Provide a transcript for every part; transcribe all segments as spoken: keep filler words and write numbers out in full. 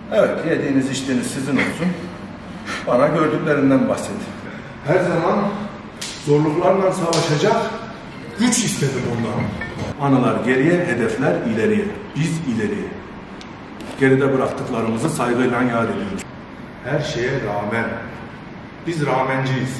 Evet, yediğiniz içtiğiniz sizin olsun. Bana gördüklerinden bahsedin. Her zaman zorluklarla savaşacak güç istedim ondan. Anılar geriye, hedefler ileriye. Biz ileriye. Geride bıraktıklarımızı saygıyla yad ediyoruz. Her şeye rağmen. Biz rağmenciyiz.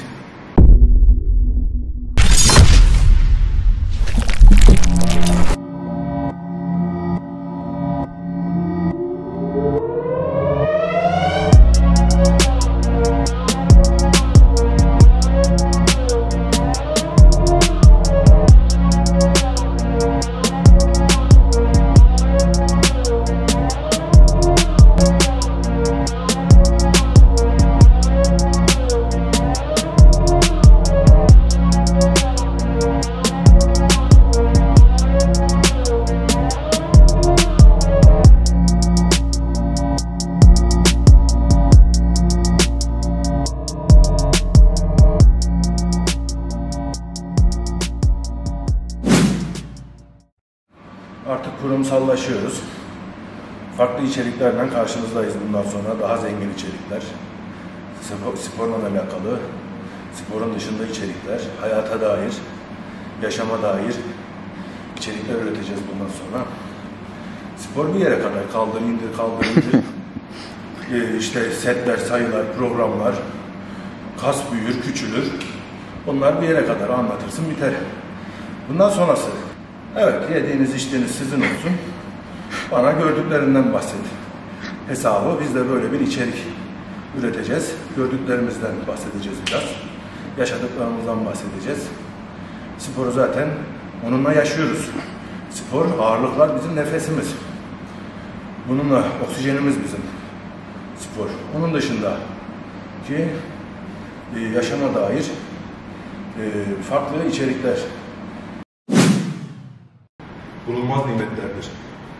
Artık kurumsallaşıyoruz. Farklı içeriklerle karşınızdayız bundan sonra. Daha zengin içerikler. Spor, sporla alakalı, sporun dışında içerikler, hayata dair, yaşama dair içerikler üreteceğiz bundan sonra. Spor bir yere kadar kaldır, indir, kaldır, indir. ee, işte setler, sayılar, programlar, kas büyür, küçülür. Onlar bir yere kadar anlatırsın, biter. Bundan sonrası, evet, yediğiniz içtiğiniz sizin olsun. Bana gördüklerinden bahsedin. Hesabı biz de böyle bir içerik üreteceğiz. Gördüklerimizden bahsedeceğiz biraz. Yaşadıklarımızdan bahsedeceğiz. Sporu zaten onunla yaşıyoruz. Spor, ağırlıklar bizim nefesimiz. Bununla oksijenimiz bizim spor. Onun dışında ki yaşama dair farklı içerikler. Bulunmaz nimetlerdir.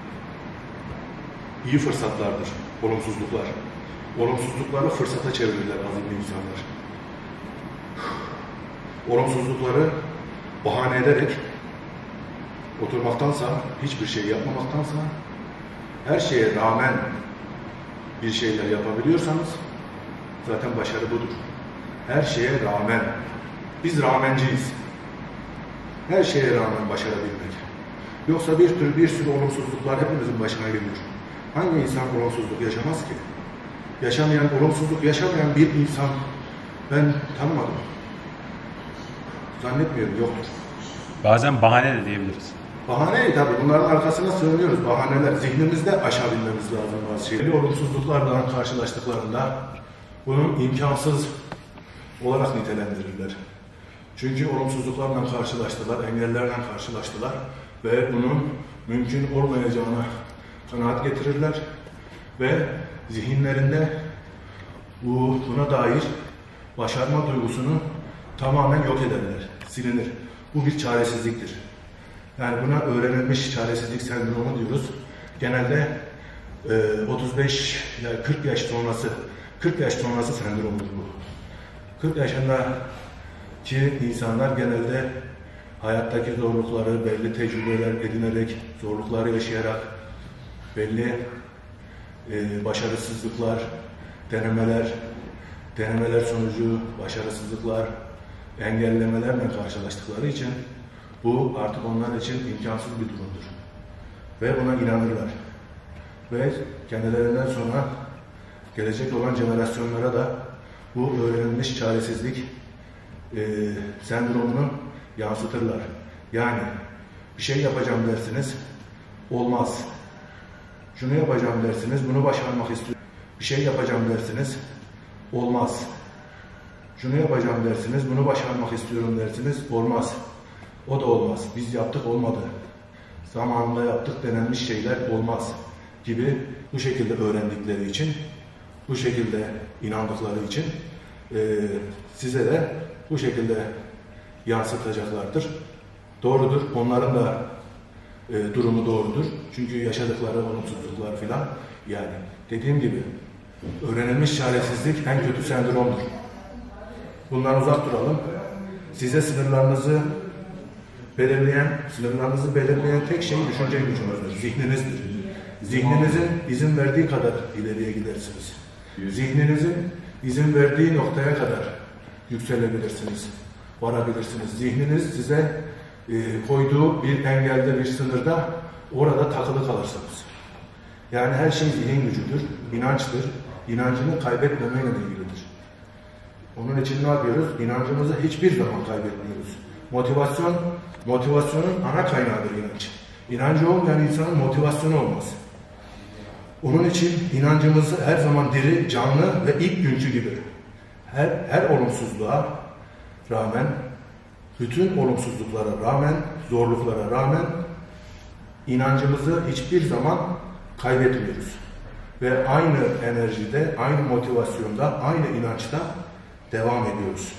İyi fırsatlardır, olumsuzluklar. Olumsuzlukları fırsata çevirirler azimli insanlar. Olumsuzlukları bahane ederek oturmaktansa, hiçbir şey yapmamaktansa, her şeye rağmen bir şeyler yapabiliyorsanız zaten başarı budur. Her şeye rağmen. Biz rağmenciyiz. Her şeye rağmen başarabilmek. Yoksa bir tür bir sürü olumsuzluklar hepimizin başına geliyor. Hangi insan olumsuzluk yaşamaz ki? Yaşamayan, olumsuzluk yaşamayan bir insan ben tanımadım. Zannetmiyorum, yoktur. Bazen bahane de diyebiliriz. Bahane tabii, bunların arkasına sığınıyoruz. Bahaneler, zihnimizde aşabilmemiz lazım bazı şeyleri. Olumsuzluklarla karşılaştıklarında bunu imkansız olarak nitelendirirler. Çünkü olumsuzluklarla karşılaştılar, engellerle karşılaştılar ve bunun mümkün olmayacağına kanaat getirirler ve zihinlerinde bu, buna dair başarma duygusunu tamamen yok ederler, silinir. Bu bir çaresizliktir. Yani buna öğrenilmiş çaresizlik sendromu diyoruz. Genelde e, otuz beş ila kırk yaş sonrası, kırk yaş sonrası sendromudur bu. kırk yaşındaki insanlar genelde hayattaki zorlukları, belli tecrübeler edinerek, zorlukları yaşayarak, belli e, başarısızlıklar, denemeler, denemeler sonucu başarısızlıklar, engellemelerle karşılaştıkları için bu artık onlar için imkansız bir durumdur. Ve buna inanırlar. Ve kendilerinden sonra gelecek olan jenerasyonlara da bu öğrenilmiş çaresizlik e, sendromunu yansıtırlar. Yani bir şey yapacağım dersiniz, olmaz. Şunu yapacağım dersiniz, bunu başarmak istiyorum. Bir şey yapacağım dersiniz, olmaz. Şunu yapacağım dersiniz, bunu başarmak istiyorum dersiniz, olmaz. O da olmaz. Biz yaptık, olmadı. Zamanında yaptık, denenmiş şeyler olmaz gibi bu şekilde öğrendikleri için, bu şekilde inandıkları için e, size de bu şekilde yansıtacaklardır. Doğrudur. Onların da e, durumu doğrudur. Çünkü yaşadıkları olumsuzluklar filan, yani dediğim gibi öğrenilmiş çaresizlik en kötü sendromdur. Bundan uzak duralım. Size sınırlarınızı belirleyen, sınırlarınızı belirleyen tek şey düşünce gücünüzdür, zihninizdir. Zihninizin izin verdiği kadar ileriye gidersiniz. Zihninizin izin verdiği noktaya kadar yükselebilirsiniz, varabilirsiniz. Zihniniz size e, koyduğu bir engelde, bir sınırda orada takılı kalırsınız. Yani her şey zihin gücüdür, inançtır. İnancını kaybetmemeyle ilgilidir. Onun için ne yapıyoruz? İnancımızı hiçbir zaman kaybetmiyoruz. Motivasyon, motivasyonun ana kaynağıdır inanç. İnancı olmayan insanın motivasyonu olmaz. Onun için inancımızı her zaman diri, canlı ve ilk günkü gibi. Her, her olumsuzluğa rağmen, bütün olumsuzluklara rağmen, zorluklara rağmen inancımızı hiçbir zaman kaybetmiyoruz. Ve aynı enerjide, aynı motivasyonda, aynı inançta devam ediyoruz.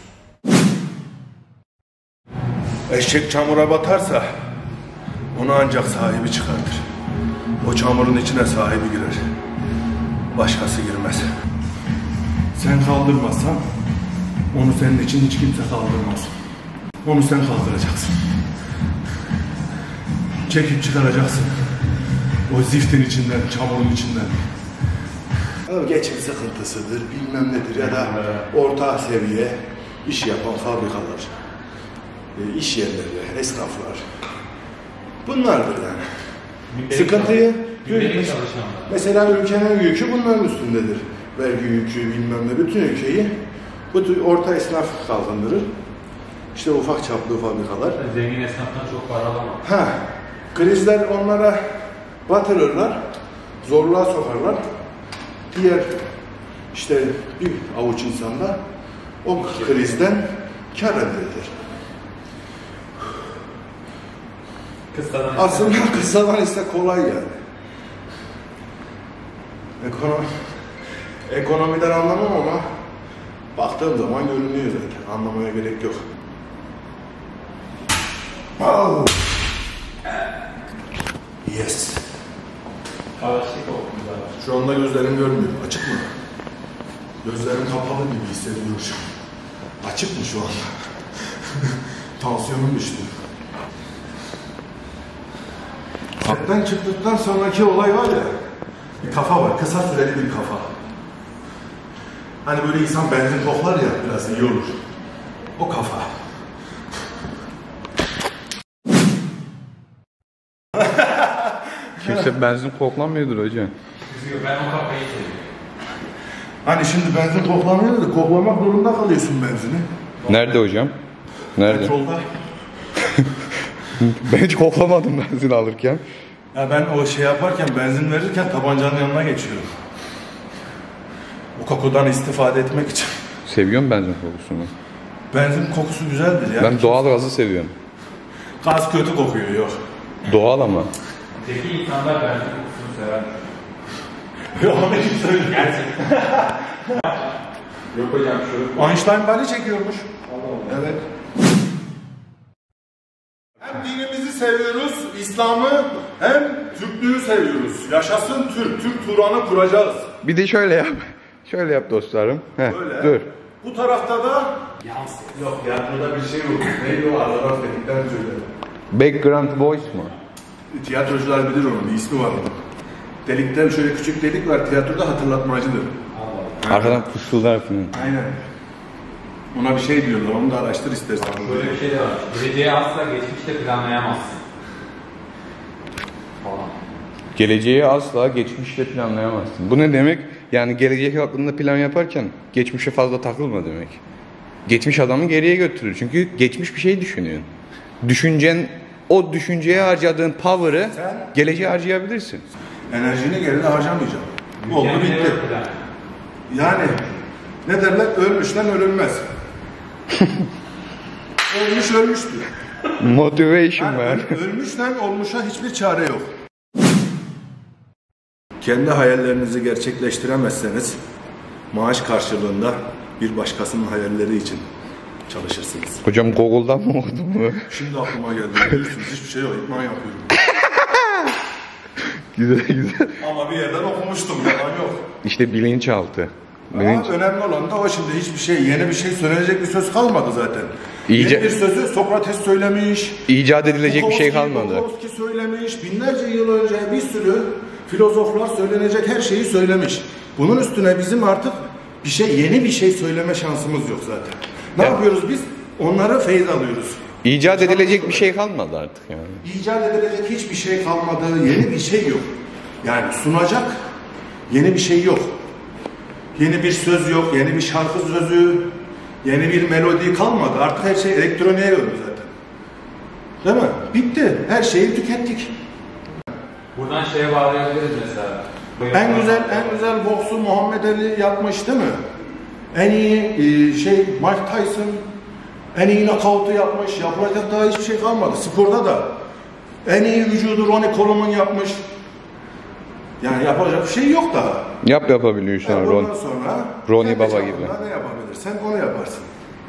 Eşek çamura batarsa onu ancak sahibi çıkartır. O çamurun içine sahibi girer. Başkası girmez. Sen kaldırmazsan onu senin için hiç kimse kaldırmaz. Onu sen kaldıracaksın. Çekip çıkaracaksın. O ziftin içinden, çamurun içinden. Geçim sıkıntısıdır, bilmem nedir ya da orta seviye iş yapan fabrikalar, iş yerleri, esnaflar. Bunlardır yani. Gündelik sıkıntıyı, gündelik mesela ülkenin yükü bunların üstündedir. Vergi yükü, bilmem ne, bütün ülkeyi bu orta esnaf kalkındırır. İşte ufak çaplı fabrikalar. Zengin esnaftan çok para alamam. Ha, krizler onlara batırırlar, zorluğa sokarlar. Diğer işte bir avuç insanda o krizden kar elde eder. Kısadan Aslında kısadan ise kolay yani. Ekonomi, ekonomiden anlamam ama baktığım zaman görünüyor zaten. Anlamaya gerek yok. Oh. Yes. Şu anda gözlerim görmüyor. Açık mı? Gözlerim kapalı gibi hissediyorum şu an. Açık mı şu anda? Tansiyonum düştü. Setten çıktıktan sonraki olay var ya, bir kafa var, kısa süreli bir kafa. Hani böyle insan benzin koklar ya, biraz iyi olur. O kafa. Kimse benzin koklamıyordur hocam. ben o kafayı seviyorum. Hani şimdi benzin koklamıyor da koklamak zorunda kalıyorsun benzini. Nerede hocam? Nerede? Petrolda. Ben hiç koklamadım benzin alırken. Ya ben o şey yaparken, benzin verirken tabancanın yanına geçiyorum. O kokudan istifade etmek için. Seviyorum benzin kokusunu. Benzin kokusu güzeldir ya. Ben doğal gazı seviyorum. Gaz kötü kokuyor, yok. Doğal ama. Zeki insanlar bence kokusunu sever. Yok, onu kim söylüyor? Gerçekten. Yok hocam şu. Einstein bali çekiyormuş. Evet. Hem dinimizi seviyoruz, İslam'ı, hem Türklüğü seviyoruz. Yaşasın Türk, Türk Turan'ı kuracağız. Bir de şöyle yap. Şöyle yap dostlarım. Heh, Böyle. dur. Bu tarafta da... Yok ya, burada bir şey yok. Neydi o aralar dedikten söyle. Background voice mu? Tiyatrocular bilir onun, bir ismi var onun. Delikten şöyle küçük delik var, tiyatroda hatırlatmacıdır. Arkadan fısıldar falan. Aynen. Ona bir şey diyorlar, onu da araştır istersen. Böyle bir şey de var. Geleceği asla geçmişte planlayamazsın. Falan. Geleceği asla geçmişte planlayamazsın. Bu ne demek? Yani gelecek hakkında plan yaparken geçmişe fazla takılma demek. Geçmiş adamı geriye götürür. Çünkü geçmiş bir şey düşünüyorsun. Düşüncen, o düşünceye harcadığın power'ı geleceğe harcayabilirsin. Enerjini geride harcamayacaksın. Oldu bitti. Yani ne derler? Ölmüşten ölünmez. Ölmüş ölmüştür. Motivation Yani man. ölmüşten olmuşa hiçbir çare yok. Kendi hayallerinizi gerçekleştiremezseniz maaş karşılığında bir başkasının hayalleri için çalışırsınız. Hocam Google'dan mı okudun bunu? Şimdi aklıma geldi. Biliyorsunuz hiçbir şey yok. İtman yapıyorum. Güzel güzel. Ama bir yerden okumuştum. Yalan yok. İşte bilinçaltı. Bilinç... Ama önemli olan da o, şimdi hiçbir şey, yeni bir şey söylenecek bir söz kalmadı zaten. İyice... Yeni bir sözü Sokrates söylemiş. İcat edilecek bir şey kalmadı. Bukowski söylemiş. Binlerce yıl önce bir sürü filozoflar söylenecek her şeyi söylemiş. Bunun üstüne bizim artık bir şey, yeni bir şey söyleme şansımız yok zaten. Ne Evet. yapıyoruz biz? Onları feyiz alıyoruz. İcat edilecek bir şey kalmadı artık yani. İcat edilecek hiçbir şey kalmadı, yeni bir şey yok. Yani sunacak yeni bir şey yok. Yeni bir söz yok, yeni bir şarkı sözü, yeni bir melodi kalmadı. Artık her şey elektroniğe döndü zaten. Değil mi? Bitti. Her şeyi tükettik. Buradan şeye bağlayabiliriz mesela. En güzel en güzel boksu Muhammed Ali yapmış değil mi? En iyi e, şey Mike Tyson en iyi nakavtı yapmış. Yapılacak daha hiçbir şey kalmadı. Sporda da en iyi vücudu Ronnie Coleman yapmış. Yani yapacak bir şey yok daha. Yap yapabiliyorsun Yani Ron. ondan sonra Ronnie kendi Baba çapında gibi. Ne yapabilirsen onu yaparsın.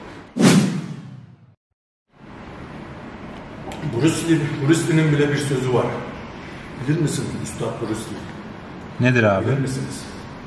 Bruce Lee, Bruce Lee'nin bile bir sözü var. Bilir misiniz Üstad Bruce Lee? Nedir abi? Bilir misiniz?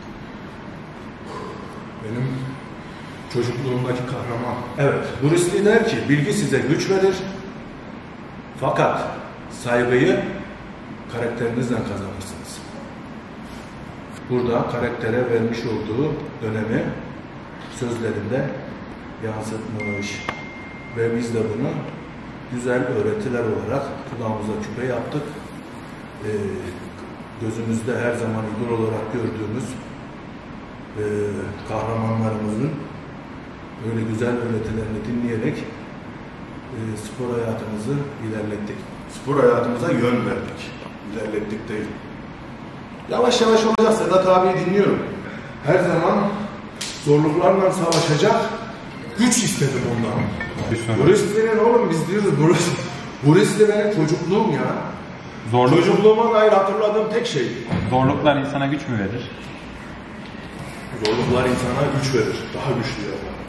Benim çocukluğumdaki kahraman. Evet, Bruce Lee der ki bilgi size güç verir. Fakat saygıyı karakterinizden kazanırsınız. Burada karaktere vermiş olduğu önemi sözlerinde yansıtmış. Ve biz de bunu güzel öğretiler olarak kulağımıza küpe yaptık. Ee, gözümüzde her zaman idol olarak gördüğümüz e, kahramanlarımızın böyle güzel öğretilerini dinleyerek e, spor hayatımızı ilerlettik. Spor hayatımıza yön verdik. İlerlettik değil. Yavaş yavaş olacak. Sedat abi dinliyorum. Her zaman zorluklarla savaşacak güç istedim ondan. Bruce Lee'nin oğlum biz diyoruz Bruce, Bruce Lee benim çocukluğum ya. Zorluk, Çocukluğuma dair hatırladığım tek şey. zorluklar insana güç mü verir? Zorluklar insana güç verir. Daha güçlü yapar.